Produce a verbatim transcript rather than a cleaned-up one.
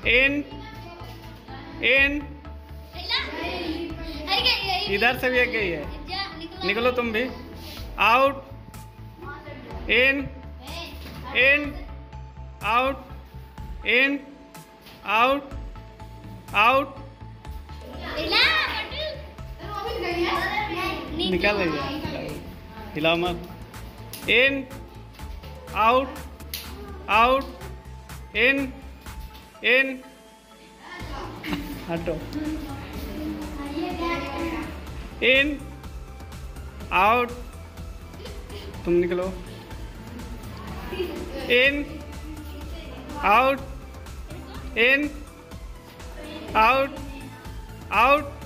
इन इन इधर से भी एक ही है। निकलो तुम भी। Out in in out in out out निकाल हिलाओ मत। इन आउट आउट इन इन हटो। इन आउट तुम निकलो। In out in out out